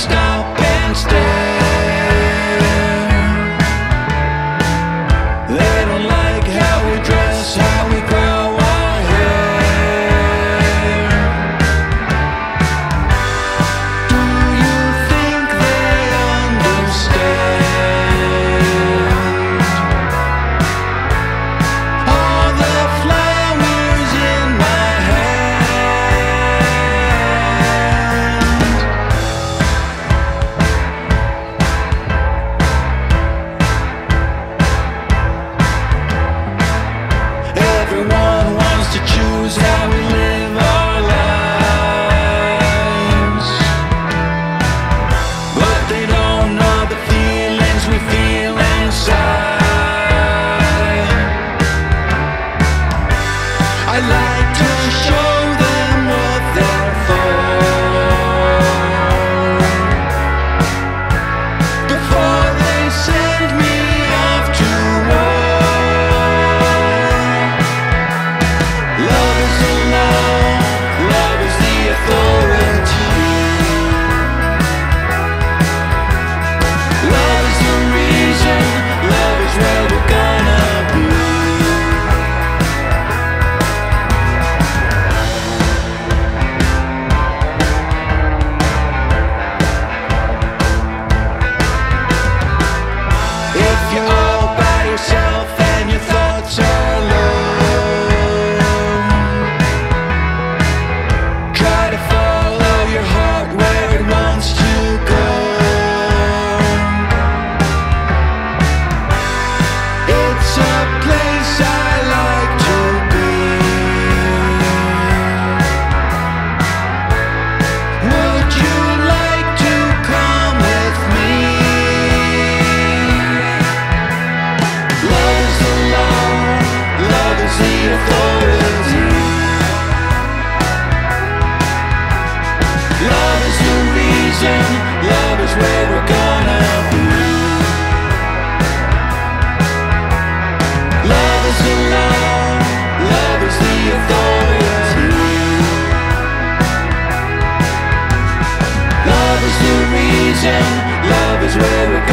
stop and stare. They don't like how we dress, how we grow our hair. Do you think they understand? All the flowers in my hand. Everyone wants to choose how we live our lives, but they don't know the feelings we feel inside. I like to show them what they're for before they send me off to war. Love is the law, love is the authority. Love is the reason, love is where we're gonna be. If you're all by yourself and your thoughts are low, try to follow your heart where it wants to go. It's a place I like to be. Would you like to come with me? Love is the law, love is the authority. Love is the reason, love is where we're gonna be. Love is the law, love is the authority. Love is the reason, love is where we're